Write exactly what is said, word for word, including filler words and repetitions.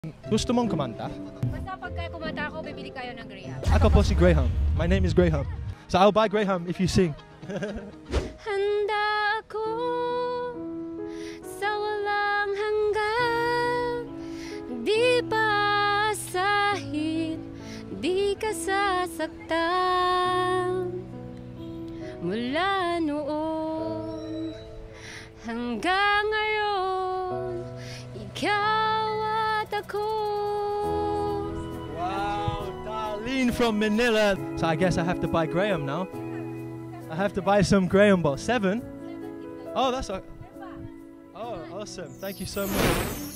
Gusto mong kumanta? Basta pagka kumanta ako, bibili kayo ng Graham. Ako po si Graham. My name is Graham. So I'll buy Graham if you sing. Handa ako sa walang hanggan, di pa sahit, di ka sasaktan. Mula noon hanggang ngayon, ikaw at ako. Wow, Darlene from Manila. So I guess I have to buy Graham now. I have to buy some Graham balls. Seven? Oh, that's a. Oh, awesome. Thank you so much.